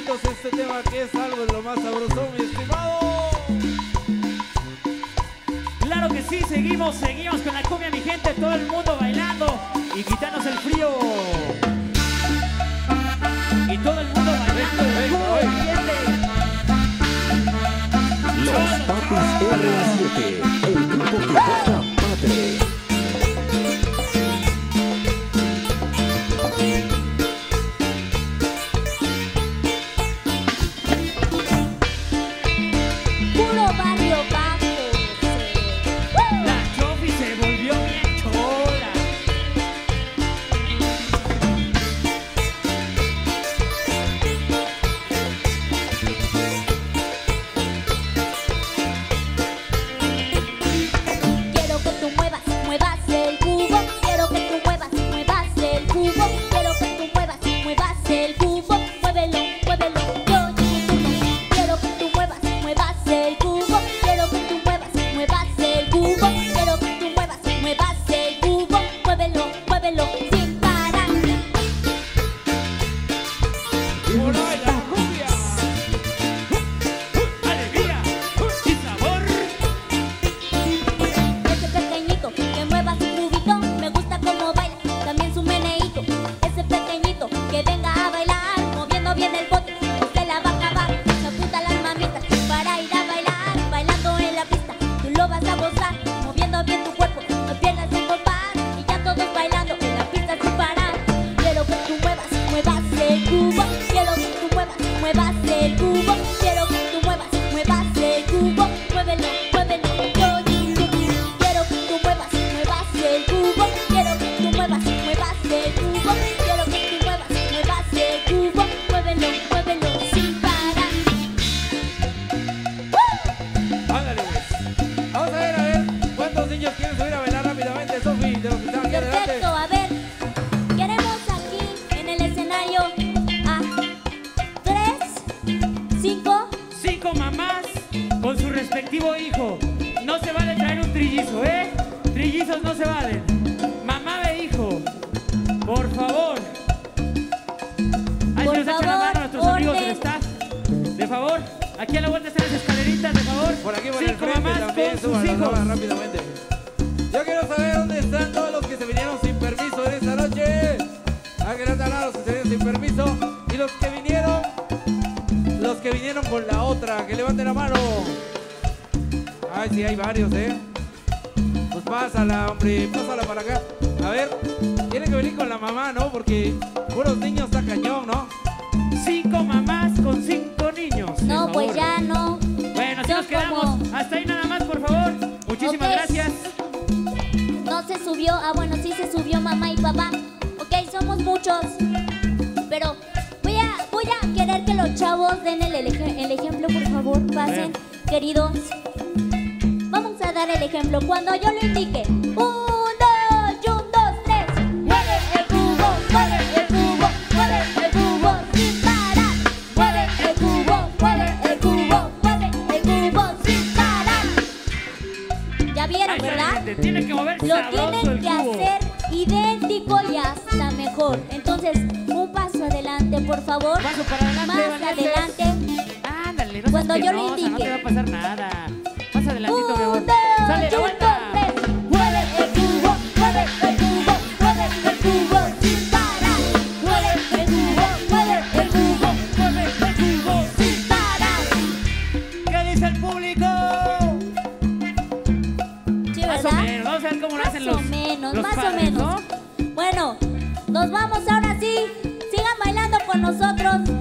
amiguitos, este tema que es algo de lo más sabroso, mi estimado. Claro que sí, seguimos con la cumbia, mi gente, todo el mundo bailando y quitándose el frío. Y todo el mundo bailando. Los Papis RA7, el grupo que toca padre. Puro barrio bajo. La Chofi se volvió bien chola. Quiero que tú muevas el cubo. Quiero que tú muevas el cubo. Quiero que tú muevas el cubo. Muévelo, muévelo, yo quiero que tú muevas el cubo. Quiero que tú muevas el cubo. Quiero que tú muevas el cubo. Muévelo, muévelo, sin parar. ¡Hola, la cumbia! ¡Alegría y sabor! Ese pequeñito que mueva su cubito, me gusta cómo baila, también su meneíto. Ese pequeñito que venga a bailar, moviendo bien el bote, no se la va a acabar. Se apunta las mamitas para ir a bailar, bailando en la pista, tú lo vas a gozar, moviendo bien tu cuerpo, las piernas sin compás, y ya todos bailando en la pista sin parar. Quiero que tú muevas el cubo, quiero que tú muevas el cubo, quiero que tú muevas el cubo, muévelo, muévelo, yo quiero que tú muevas el cubo, quiero que tú muevas el cubo, quiero que tú muevas el cubo, muévelo, muévelo, sin parar. Ándale, pues. Vamos a ver, ¿cuántos niños quieren subir a bailar rápidamente, Sofi? De los que están aquí adelante. Perfecto, a ver, queremos aquí en el escenario a 3, 5, 5 mamás con su respectivo hijo. No se vale traer un trillizo, ¿eh? Trillizos no se valen. Mamá de hijo, por favor. Ahí Por se nos echan la favor, mano a nuestros amigos del orden. staff. De favor, aquí a la vuelta están las escaleritas, de favor. Por aquí, por el 5 frente mamás también, con sus suban las hijos. damas rápidamente. Yo quiero saber dónde están todos los que se vinieron sin permiso en esta noche. Aquí están los que se vinieron sin permiso. Y los que vinieron con la otra, que levanten la mano. Ay, sí, hay varios, Pues pásala, hombre, pásala para acá. A ver, tienen que venir con la mamá, ¿no? Porque puros niños está cañón, ¿no? 5 mamás con 5 niños. de no, pues favor. ya no. Bueno, así Son nos quedamos. como- Hasta ahí nada más, por favor. Muchísimas Ok. gracias. No se subió, bueno, sí se subió mamá y papá. Ok, somos muchos. Pero voy a querer que los chavos den el ejemplo, por favor, pasen, queridos. Vamos a dar el ejemplo cuando yo lo indique. 1, 2, 3. Mueve el cubo, mueve el cubo, mueve el cubo sin parar. Mueve el cubo, mueve el cubo, mueve el cubo sin parar. Ya vieron, Ahí está, ¿verdad? gente. Tiene que moverse Lo sabroso tienen el que cubo. hacer idéntico y hasta mejor. Entonces, un paso adelante, por favor. Paso para adelante, Más Vanessa. adelante. Ándale, no Cuando seas yo lo penosa, indique. no te va a pasar nada. Más adelantito, mi 1, amor. 2, Sale, la vuelta. 3. Mueve el cubo, mueve el cubo, mueve el cubo sin parar. Mueve el cubo, mueve el cubo, mueve el cubo sin parar. ¿Qué dice el público? Sí, Más o ¿verdad? menos. Vamos a ver cómo lo hacen los Más o padres, menos. ¿no? Bueno, nos vamos ahora sí. Sigan bailando con nosotros.